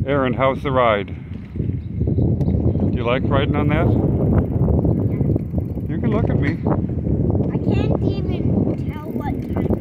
Aaron, how's the ride? Do you like riding on that? Yeah. You can look at me. I can't even tell what time